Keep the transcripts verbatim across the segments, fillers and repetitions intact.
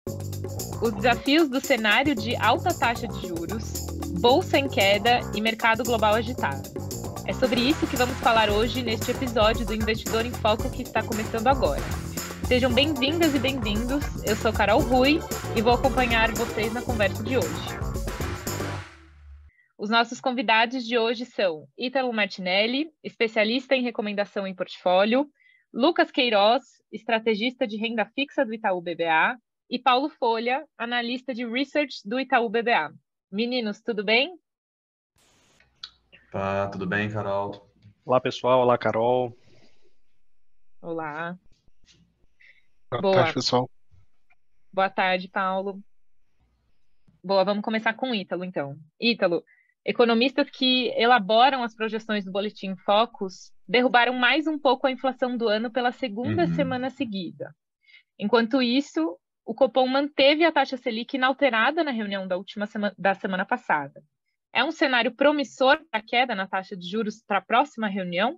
Os desafios do cenário de alta taxa de juros, bolsa em queda e mercado global agitado. É sobre isso que vamos falar hoje neste episódio do Investidor em Foco que está começando agora. Sejam bem-vindas e bem-vindos, eu sou Carol Rui e vou acompanhar vocês na conversa de hoje. Os nossos convidados de hoje são Ítalo Martinelli, especialista em recomendação em portfólio, Lucas Queiroz, estrategista de renda fixa do Itaú B B A, e Paulo Folha, analista de research do Itaú B B A. Meninos, tudo bem? Tá, tudo bem, Carol? Olá, pessoal. Olá, Carol. Olá. Boa Boa. tarde, pessoal. Boa tarde, Paulo. Boa, vamos começar com o Ítalo, então. Ítalo, economistas que elaboram as projeções do Boletim Focus derrubaram mais um pouco a inflação do ano pela segunda Uhum. semana seguida. Enquanto isso, o Copom manteve a taxa Selic inalterada na reunião da última semana, da semana passada. É um cenário promissor para a queda na taxa de juros para a próxima reunião?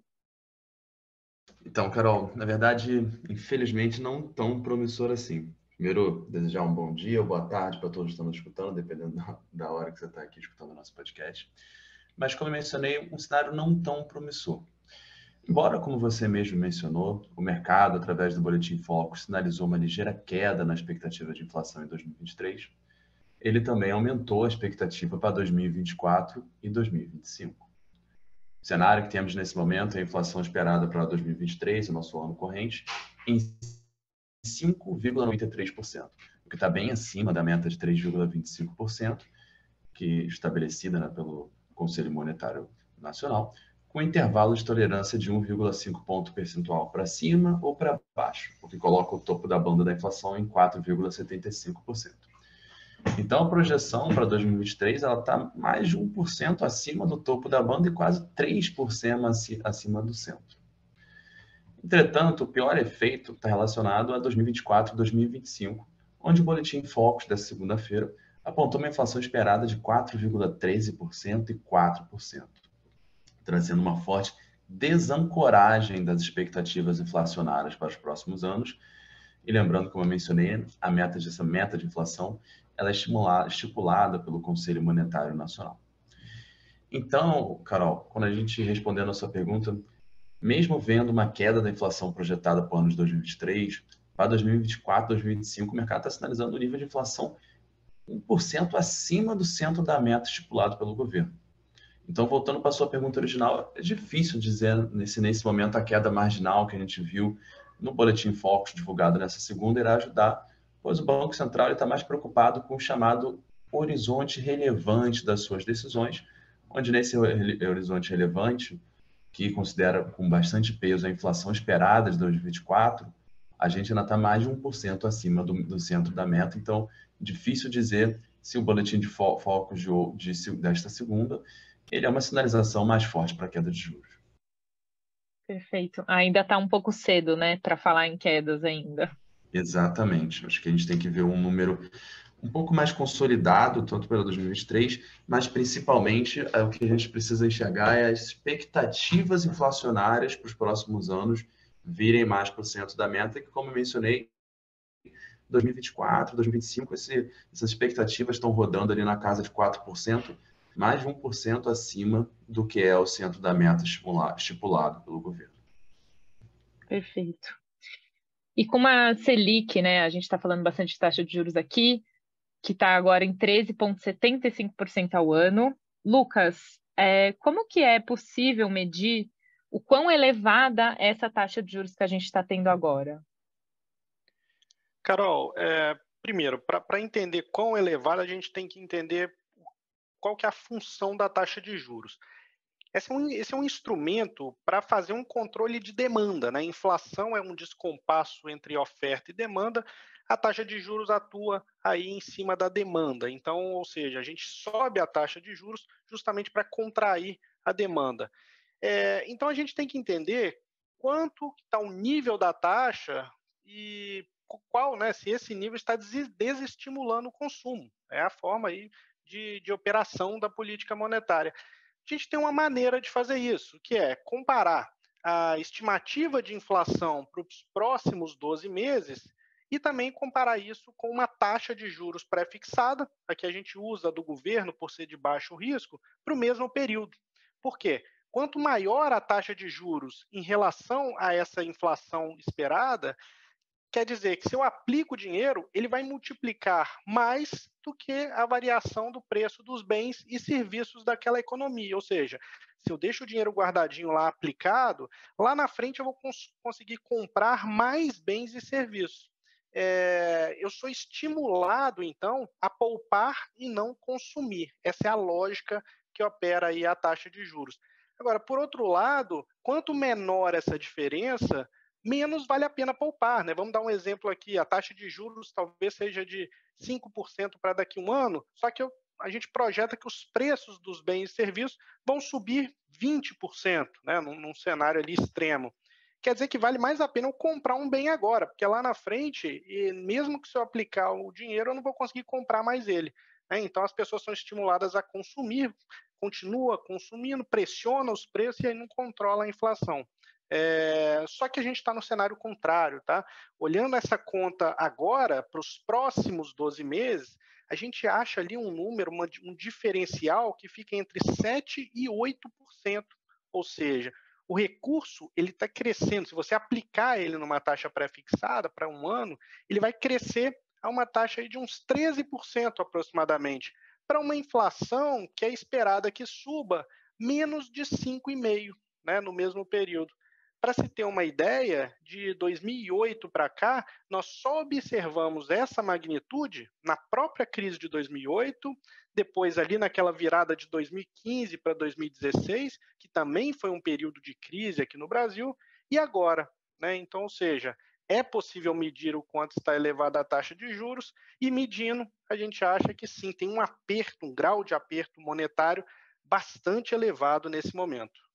Então, Carol, na verdade, infelizmente, não tão promissor assim. Primeiro, desejar um bom dia ou boa tarde para todos que estão nos escutando, dependendo da, da hora que você está aqui escutando o nosso podcast. Mas, como eu mencionei, um cenário não tão promissor. Embora, como você mesmo mencionou, o mercado, através do Boletim Focus, sinalizou uma ligeira queda na expectativa de inflação em dois mil e vinte e três, ele também aumentou a expectativa para dois mil e vinte e quatro e dois mil e vinte e cinco. O cenário que temos nesse momento é a inflação esperada para dois mil e vinte e três, o nosso ano corrente, em cinco vírgula noventa e três por cento, o que está bem acima da meta de três vírgula vinte e cinco por cento, que estabelecida, né, pelo Conselho Monetário Nacional, com intervalo de tolerância de um vírgula cinco ponto percentual para cima ou para baixo, o que coloca o topo da banda da inflação em quatro vírgula setenta e cinco por cento. Então, a projeção para dois mil e vinte e três está mais de um por cento acima do topo da banda e quase três por cento acima do centro. Entretanto, o pior efeito está relacionado a dois mil e vinte e quatro e dois mil e vinte e cinco, onde o Boletim Focus dessa segunda-feira apontou uma inflação esperada de quatro vírgula treze por cento e quatro por cento, trazendo uma forte desancoragem das expectativas inflacionárias para os próximos anos. E lembrando, como eu mencionei, a meta de, essa meta de inflação ela é estipulada pelo Conselho Monetário Nacional. Então, Carol, quando a gente respondendo a sua pergunta, mesmo vendo uma queda da inflação projetada para o ano de dois mil e vinte e três, para dois mil e vinte e quatro, dois mil e vinte e cinco, o mercado está sinalizando um nível de inflação um por cento acima do centro da meta estipulado pelo governo. Então, voltando para a sua pergunta original, é difícil dizer nesse, nesse momento a queda marginal que a gente viu no Boletim Focus divulgado nessa segunda irá ajudar, pois o Banco Central está mais preocupado com o chamado horizonte relevante das suas decisões, onde nesse horizonte relevante, que considera com bastante peso a inflação esperada de dois mil e vinte e quatro, a gente ainda está mais de um por cento acima do, do centro da meta, então difícil dizer se o Boletim de Focus de, de, desta segunda ele é uma sinalização mais forte para a queda de juros. Perfeito. Ainda está um pouco cedo, né, para falar em quedas ainda. Exatamente. Acho que a gente tem que ver um número um pouco mais consolidado, tanto para dois mil e vinte e três, mas principalmente o que a gente precisa enxergar é as expectativas inflacionárias para os próximos anos virem mais para o centro da meta, que, como eu mencionei, dois mil e vinte e quatro, dois mil e vinte e cinco, esse, essas expectativas estão rodando ali na casa de quatro por cento, mais de um por cento acima do que é o centro da meta estipulado pelo governo. Perfeito. E com uma Selic, né, a gente está falando bastante de taxa de juros aqui, que está agora em treze vírgula setenta e cinco por cento ao ano. Lucas, é, como que é possível medir o quão elevada é essa taxa de juros que a gente está tendo agora? Carol, é, primeiro, para entender quão elevada, a gente tem que entender qual que é a função da taxa de juros. Esse é um, esse é um instrumento para fazer um controle de demanda, né? A inflação é um descompasso entre oferta e demanda, a taxa de juros atua aí em cima da demanda. Então, ou seja, a gente sobe a taxa de juros justamente para contrair a demanda. É, então, a gente tem que entender quanto está o nível da taxa e qual, né, se esse nível está desestimulando o consumo. É a forma aí de, de operação da política monetária. A gente tem uma maneira de fazer isso, que é comparar a estimativa de inflação para os próximos doze meses e também comparar isso com uma taxa de juros pré-fixada, a que a gente usa do governo por ser de baixo risco, para o mesmo período. Por quê? Quanto maior a taxa de juros em relação a essa inflação esperada, quer dizer que se eu aplico o dinheiro, ele vai multiplicar mais do que a variação do preço dos bens e serviços daquela economia. Ou seja, se eu deixo o dinheiro guardadinho lá aplicado, lá na frente eu vou cons conseguir comprar mais bens e serviços. É, eu sou estimulado, então, a poupar e não consumir. Essa é a lógica que opera aí a taxa de juros. Agora, por outro lado, quanto menor essa diferença, menos vale a pena poupar, né? Vamos dar um exemplo aqui, a taxa de juros talvez seja de cinco por cento para daqui a um ano, só que eu, a gente projeta que os preços dos bens e serviços vão subir vinte por cento, né? Num, num cenário ali extremo. Quer dizer que vale mais a pena eu comprar um bem agora, porque lá na frente, e mesmo que se eu aplicar o dinheiro, eu não vou conseguir comprar mais ele, né? Então as pessoas são estimuladas a consumir, continua consumindo, pressiona os preços e aí não controla a inflação. É, só que a gente está no cenário contrário, tá? Olhando essa conta agora, para os próximos doze meses, a gente acha ali um número, uma, um diferencial que fica entre sete por cento e oito por cento. Ou seja, o recurso ele está crescendo. Se você aplicar ele numa taxa pré-fixada para um ano, ele vai crescer a uma taxa aí de uns treze por cento aproximadamente, para uma inflação que é esperada que suba menos de cinco vírgula cinco por cento, né, no mesmo período. Para se ter uma ideia, de dois mil e oito para cá, nós só observamos essa magnitude na própria crise de dois mil e oito, depois ali naquela virada de dois mil e quinze para dois mil e dezesseis, que também foi um período de crise aqui no Brasil, e agora, né? Então, ou seja, é possível medir o quanto está elevada a taxa de juros, e medindo, a gente acha que sim, tem um aperto, um grau de aperto monetário bastante elevado nesse momento.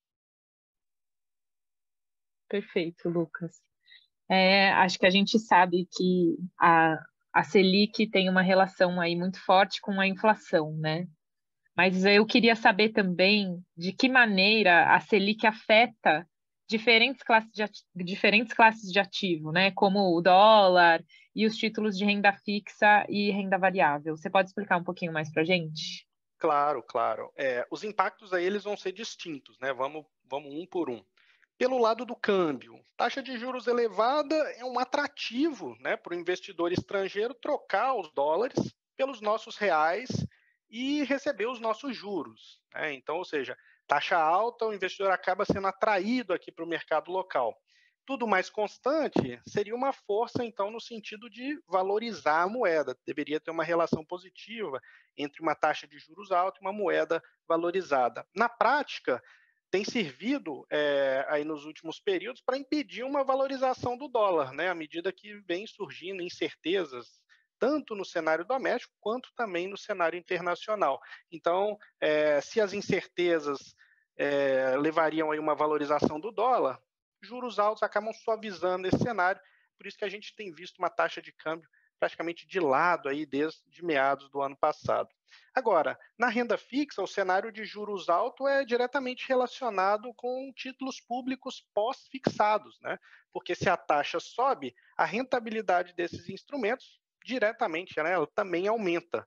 Perfeito, Lucas. É, acho que a gente sabe que a, a Selic tem uma relação aí muito forte com a inflação, né? Mas eu queria saber também de que maneira a Selic afeta diferentes classes de, ati- diferentes classes de ativo, né? Como o dólar e os títulos de renda fixa e renda variável. Você pode explicar um pouquinho mais para a gente? Claro, claro. É, os impactos aí eles vão ser distintos, né? Vamos, vamos um por um. Pelo lado do câmbio, taxa de juros elevada é um atrativo, né, para o investidor estrangeiro trocar os dólares pelos nossos reais e receber os nossos juros, né? Então, ou seja, taxa alta, o investidor acaba sendo atraído aqui para o mercado local. Tudo mais constante seria uma força, então, no sentido de valorizar a moeda. Deveria ter uma relação positiva entre uma taxa de juros alta e uma moeda valorizada. Na prática, tem servido é, aí nos últimos períodos para impedir uma valorização do dólar, né? À medida que vem surgindo incertezas, tanto no cenário doméstico quanto também no cenário internacional. Então, é, se as incertezas é, levariam aí uma valorização do dólar, juros altos acabam suavizando esse cenário, por isso que a gente tem visto uma taxa de câmbio praticamente de lado aí desde meados do ano passado. Agora, na renda fixa, o cenário de juros alto é diretamente relacionado com títulos públicos pós-fixados, né? Porque se a taxa sobe, a rentabilidade desses instrumentos diretamente, né, ela também aumenta.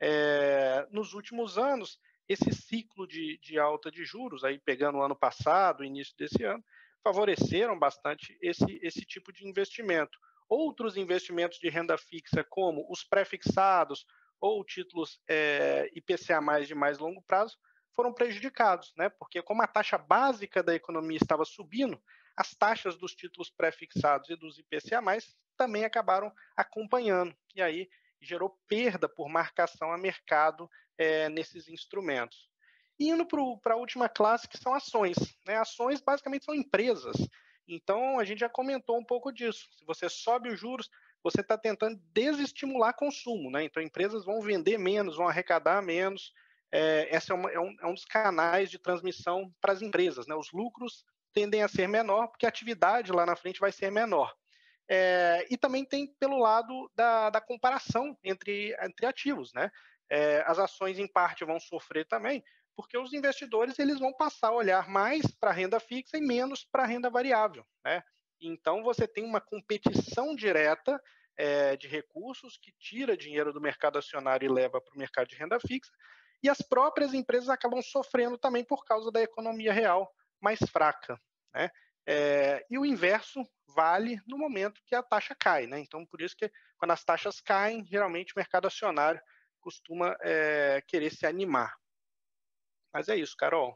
É, nos últimos anos, esse ciclo de, de alta de juros, aí pegando o ano passado, o início desse ano, favoreceram bastante esse, esse tipo de investimento. Outros investimentos de renda fixa, como os pré-fixados ou títulos é, I P C A mais, de mais longo prazo, foram prejudicados, né? Porque como a taxa básica da economia estava subindo, as taxas dos títulos pré-fixados e dos I P C A mais, também acabaram acompanhando, e aí gerou perda por marcação a mercado é, nesses instrumentos. E indo para a última classe, que são ações, né? Ações basicamente são empresas. Então, a gente já comentou um pouco disso. Se você sobe os juros, você está tentando desestimular consumo, né? Então, empresas vão vender menos, vão arrecadar menos. É, esse é, uma, é, um, é um dos canais de transmissão para as empresas, né? Os lucros tendem a ser menor, porque a atividade lá na frente vai ser menor. É, e também tem pelo lado da, da comparação entre, entre ativos, né? É, as ações, em parte, vão sofrer também, porque os investidores eles vão passar a olhar mais para a renda fixa e menos para a renda variável, né? Então, você tem uma competição direta é, de recursos, que tira dinheiro do mercado acionário e leva para o mercado de renda fixa, e as próprias empresas acabam sofrendo também por causa da economia real mais fraca, né? É, e o inverso vale no momento que a taxa cai, né? Então, por isso que quando as taxas caem, geralmente o mercado acionário costuma é, querer se animar. Mas é isso, Carol.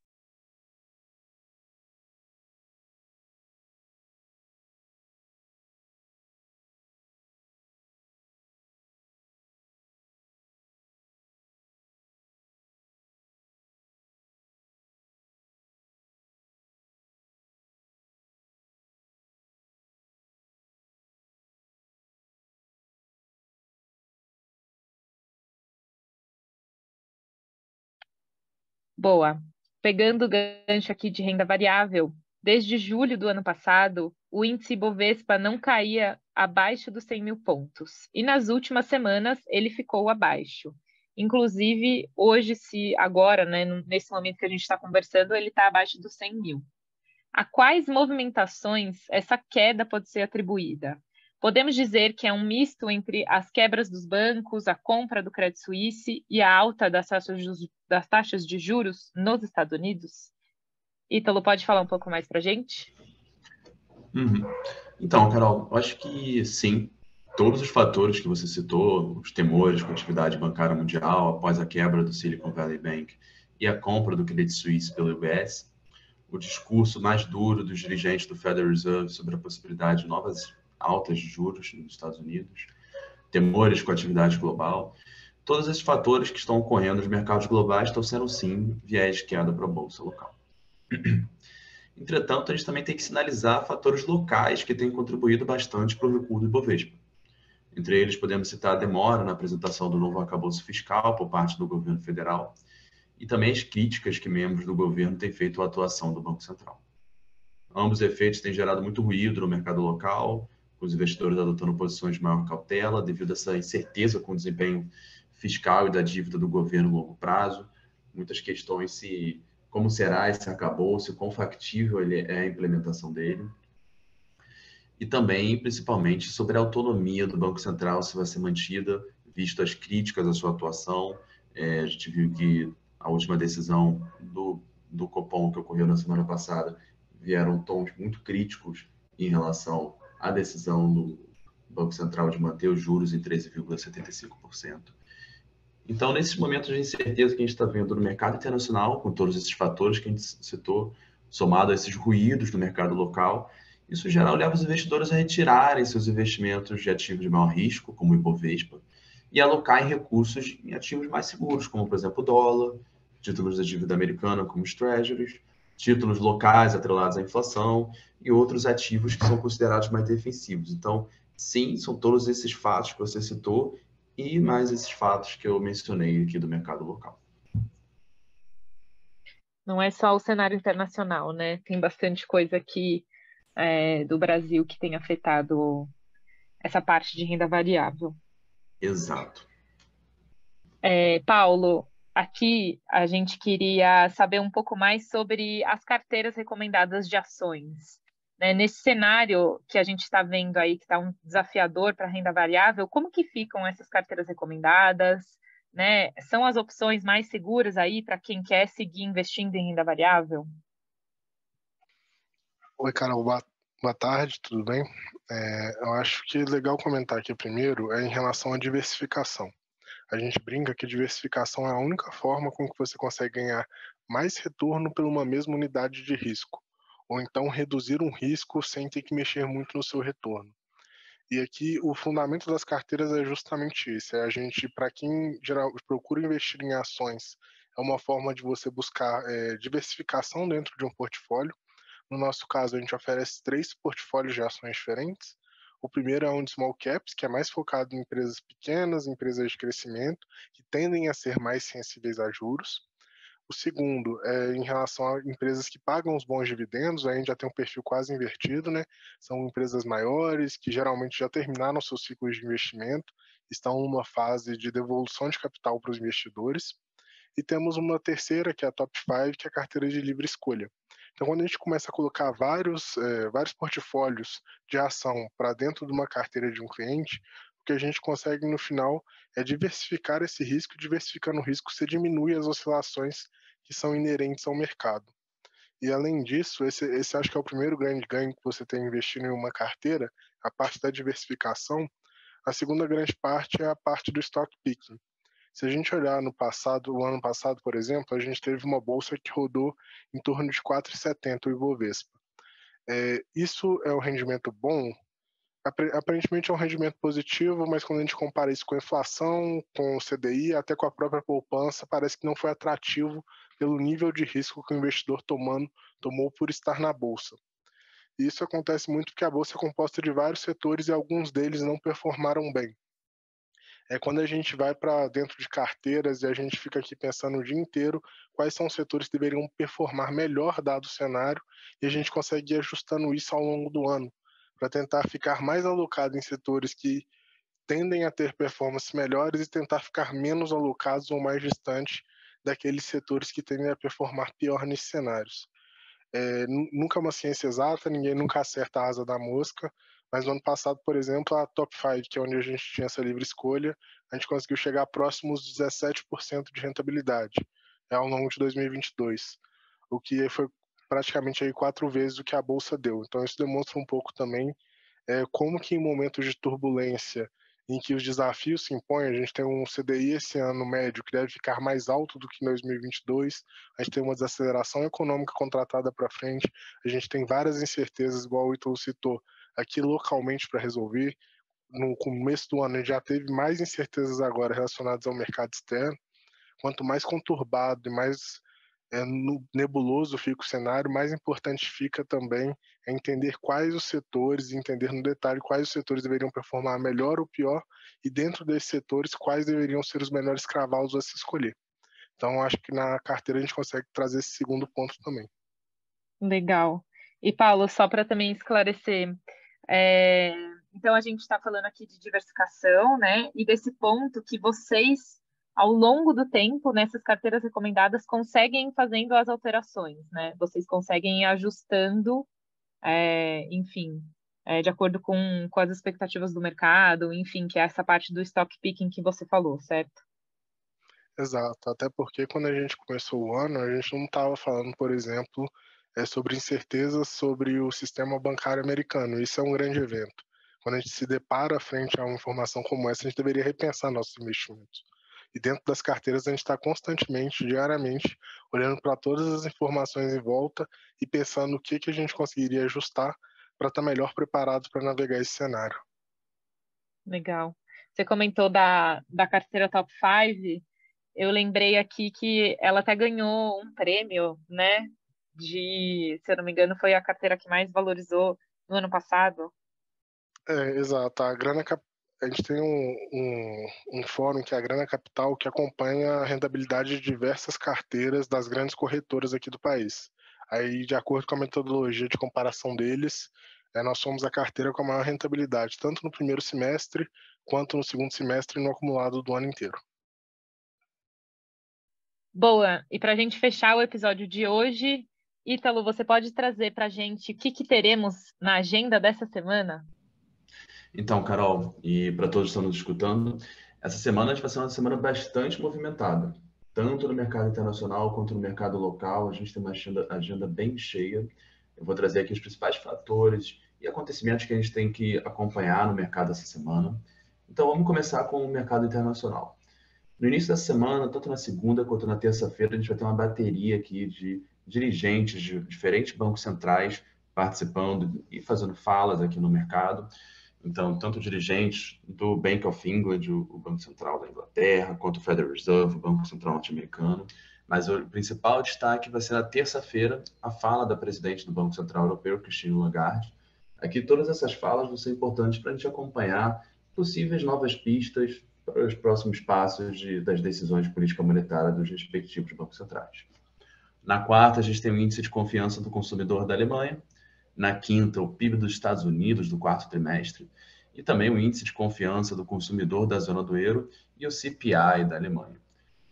Boa. Pegando o gancho aqui de renda variável, desde julho do ano passado, o índice Bovespa não caía abaixo dos cem mil pontos. E nas últimas semanas ele ficou abaixo. Inclusive, hoje, se agora, né, nesse momento que a gente está conversando, ele está abaixo dos cem mil. A quais movimentações essa queda pode ser atribuída? Podemos dizer que é um misto entre as quebras dos bancos, a compra do Credit Suisse e a alta das taxas de, das taxas de juros nos Estados Unidos? Ítalo, pode falar um pouco mais para a gente? Uhum. Então, Carol, eu acho que sim, todos os fatores que você citou, os temores com a atividade bancária mundial após a quebra do Silicon Valley Bank e a compra do Credit Suisse pelo U B S, o discurso mais duro dos dirigentes do Federal Reserve sobre a possibilidade de novas altas de juros nos Estados Unidos, temores com a atividade global, todos esses fatores que estão ocorrendo nos mercados globais estão sendo, sim, viés de queda para a bolsa local. Entretanto, a gente também tem que sinalizar fatores locais que têm contribuído bastante para o recuo do Ibovespa. Entre eles, podemos citar a demora na apresentação do novo arcabouço fiscal por parte do governo federal e também as críticas que membros do governo têm feito à atuação do Banco Central. Ambos efeitos têm gerado muito ruído no mercado local, com os investidores adotando posições de maior cautela devido a essa incerteza com o desempenho fiscal e da dívida do governo a longo prazo. Muitas questões se como será esse arcabouço, quão factível ele é a implementação dele. E também, principalmente, sobre a autonomia do Banco Central, se vai ser mantida, visto as críticas à sua atuação. É, a gente viu que a última decisão do, do Copom, que ocorreu na semana passada, vieram tons muito críticos em relação à decisão do Banco Central de manter os juros em treze vírgula setenta e cinco por cento. Então, nesses momentos de incerteza que a gente está vendo no mercado internacional, com todos esses fatores que a gente citou, somado a esses ruídos no mercado local, isso em geral leva os investidores a retirarem seus investimentos de ativos de maior risco, como o Ibovespa, e alocar em recursos em ativos mais seguros, como, por exemplo, o dólar, títulos da dívida americana, como os treasuries, títulos locais atrelados à inflação e outros ativos que são considerados mais defensivos. Então, sim, são todos esses fatos que você citou e mais esses fatos que eu mencionei aqui do mercado local. Não é só o cenário internacional, né? Tem bastante coisa aqui é, do Brasil que tem afetado essa parte de renda variável. Exato. É, Paulo, aqui a gente queria saber um pouco mais sobre as carteiras recomendadas de ações. Né? Nesse cenário que a gente está vendo aí, que está um desafiador para a renda variável, como que ficam essas carteiras recomendadas? Né? São as opções mais seguras aí para quem quer seguir investindo em renda variável? Oi, Carol, boa, boa tarde, tudo bem? É, eu acho que é legal comentar aqui primeiro é em relação à diversificação. A gente brinca que diversificação é a única forma com que você consegue ganhar mais retorno por uma mesma unidade de risco, ou então reduzir um risco sem ter que mexer muito no seu retorno. E aqui o fundamento das carteiras é justamente isso, é a gente, para quem geral, procura investir em ações, é uma forma de você buscar é, diversificação dentro de um portfólio. No nosso caso, a gente oferece três portfólios de ações diferentes. O primeiro é um de small caps, que é mais focado em empresas pequenas, empresas de crescimento, que tendem a ser mais sensíveis a juros. O segundo é em relação a empresas que pagam os bons dividendos, aí a gente já tem um perfil quase invertido, né? São empresas maiores, que geralmente já terminaram seus ciclos de investimento, estão numa fase de devolução de capital para os investidores. E temos uma terceira, que é a top cinco, que é a carteira de livre escolha. Então, quando a gente começa a colocar vários, é, vários portfólios de ação para dentro de uma carteira de um cliente, o que a gente consegue no final é diversificar esse risco, e diversificando o risco, você diminui as oscilações que são inerentes ao mercado. E além disso, esse, esse acho que é o primeiro grande ganho que você tem investindo em uma carteira, a parte da diversificação. A segunda grande parte é a parte do stock picking. Se a gente olhar no passado, o ano passado, por exemplo, a gente teve uma bolsa que rodou em torno de quatro vírgula setenta o Ibovespa. É, isso é um rendimento bom? Aparentemente é um rendimento positivo, mas quando a gente compara isso com a inflação, com o C D I, até com a própria poupança, parece que não foi atrativo pelo nível de risco que o investidor tomando, tomou por estar na bolsa. E isso acontece muito porque a bolsa é composta de vários setores e alguns deles não performaram bem. É quando a gente vai para dentro de carteiras e a gente fica aqui pensando o dia inteiro quais são os setores que deveriam performar melhor dado o cenário, e a gente consegue ir ajustando isso ao longo do ano, para tentar ficar mais alocado em setores que tendem a ter performances melhores e tentar ficar menos alocados ou mais distante daqueles setores que tendem a performar pior nesses cenários. É, nunca é uma ciência exata, ninguém nunca acerta a asa da mosca, mas no ano passado, por exemplo, a top cinco, que é onde a gente tinha essa livre escolha, a gente conseguiu chegar próximo aos dezessete por cento de rentabilidade é, ao longo de dois mil e vinte e dois, o que foi praticamente aí quatro vezes o que a bolsa deu. Então isso demonstra um pouco também é, como que em momentos de turbulência, em que os desafios se impõem, a gente tem um C D I esse ano médio que deve ficar mais alto do que em dois mil e vinte e dois, a gente tem uma desaceleração econômica contratada para frente, a gente tem várias incertezas, igual o Ítalo citou, aqui localmente para resolver. No começo do ano a gente já teve mais incertezas agora relacionadas ao mercado externo. Quanto mais conturbado e mais é, nebuloso fica o cenário, mais importante fica também é entender quais os setores, entender no detalhe quais os setores deveriam performar melhor ou pior, e dentro desses setores, quais deveriam ser os melhores cavalos a se escolher. Então, acho que na carteira a gente consegue trazer esse segundo ponto também. Legal. E, Paulo, só para também esclarecer, é, então a gente está falando aqui de diversificação, né? E desse ponto que vocês, ao longo do tempo, nessas carteiras recomendadas, conseguem ir fazendo as alterações, né? Vocês conseguem ir ajustando, é, enfim, é, de acordo com, com as expectativas do mercado, enfim, que é essa parte do stock picking que você falou, certo? Exato, até porque quando a gente começou o ano, a gente não estava falando, por exemplo, é, sobre incertezas sobre o sistema bancário americano. Isso é um grande evento. Quando a gente se depara frente a uma informação como essa, a gente deveria repensar nossos investimentos. E dentro das carteiras, a gente está constantemente, diariamente, olhando para todas as informações em volta e pensando o que, que a gente conseguiria ajustar para estar melhor preparado para navegar esse cenário. Legal. Você comentou da, da carteira top cinco. Eu lembrei aqui que ela até ganhou um prêmio, né? De, se eu não me engano, foi a carteira que mais valorizou no ano passado. É, exato. A grana cap... A gente tem um, um, um fórum que é a Grana Capital, que acompanha a rentabilidade de diversas carteiras das grandes corretoras aqui do país. Aí, de acordo com a metodologia de comparação deles, é, nós somos a carteira com a maior rentabilidade, tanto no primeiro semestre, quanto no segundo semestre e no acumulado do ano inteiro. Boa. E para a gente fechar o episódio de hoje, Ítalo, você pode trazer para a gente o que, que teremos na agenda dessa semana? Então, Carol, e para todos que estão nos escutando, essa semana vai ser uma semana bastante movimentada, tanto no mercado internacional quanto no mercado local. A gente tem uma agenda, agenda bem cheia. Eu vou trazer aqui os principais fatores e acontecimentos que a gente tem que acompanhar no mercado essa semana. Então, vamos começar com o mercado internacional. No início da semana, tanto na segunda quanto na terça-feira, a gente vai ter uma bateria aqui de dirigentes de diferentes bancos centrais participando e fazendo falas aqui no mercado. Então, tanto dirigentes do Bank of England, o Banco Central da Inglaterra, quanto o Federal Reserve, o Banco Central norte-americano. Mas o principal destaque vai ser na terça-feira, a fala da presidente do Banco Central Europeu, Christine Lagarde. Aqui, todas essas falas vão ser importantes para a gente acompanhar possíveis novas pistas para os próximos passos de, das decisões de política monetária dos respectivos bancos centrais. Na quarta, a gente tem o índice de confiança do consumidor da Alemanha. Na quinta, o P I B dos Estados Unidos do quarto trimestre. E também o índice de confiança do consumidor da zona do euro e o C P I da Alemanha.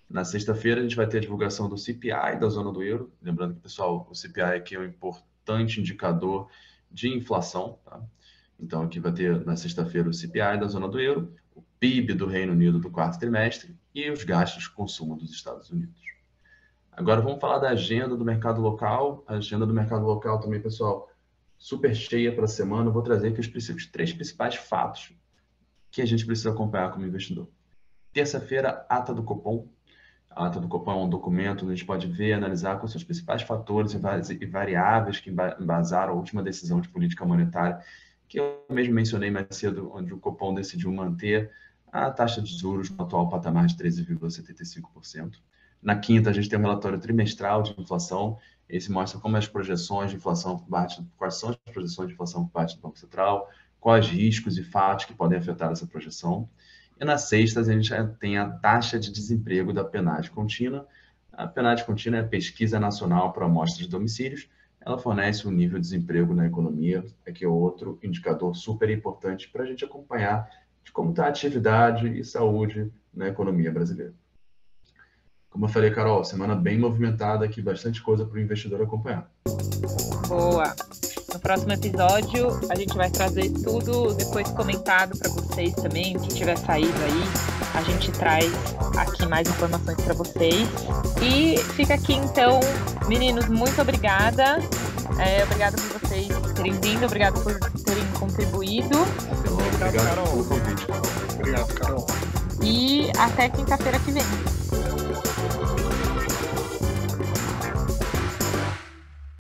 Na sexta-feira, a gente vai ter a divulgação do C P I da zona do euro. Lembrando que, pessoal, o C P I aqui é um importante indicador de inflação. Tá? Então, aqui vai ter, na sexta-feira, o C P I da zona do euro, o P I B do Reino Unido do quarto trimestre e os gastos de consumo dos Estados Unidos. Agora, vamos falar da agenda do mercado local. A agenda do mercado local também, pessoal, super cheia para a semana. Eu vou trazer aqui os, os três principais fatos que a gente precisa acompanhar como investidor. Terça-feira, ata do Copom. A ata do Copom é um documento onde a gente pode ver e analisar quais são os principais fatores e variáveis que embasaram a última decisão de política monetária, que eu mesmo mencionei mais cedo, onde o Copom decidiu manter a taxa de juros no atual patamar de treze vírgula setenta e cinco por cento. Na quinta, a gente tem um relatório trimestral de inflação. Esse mostra como as projeções de inflação por parte, quais são as projeções de inflação por parte do Banco Central, quais riscos e fatos que podem afetar essa projeção. E na sexta, a gente já tem a taxa de desemprego da PNAD contínua. A PNAD contínua é a Pesquisa Nacional por Amostra de Domicílios. Ela fornece o nível de desemprego na economia. Aqui é outro indicador super importante para a gente acompanhar de como está a atividade e saúde na economia brasileira. Como eu falei, Carol, semana bem movimentada aqui, bastante coisa para o investidor acompanhar. Boa! No próximo episódio, a gente vai trazer tudo depois comentado para vocês também, o que tiver saído aí. A gente traz aqui mais informações para vocês. E fica aqui, então, meninos, muito obrigada. É, obrigada por vocês terem vindo, obrigada por terem contribuído. Obrigado, Carol. Pelo convite. Obrigado, Carol. E até quinta-feira que vem.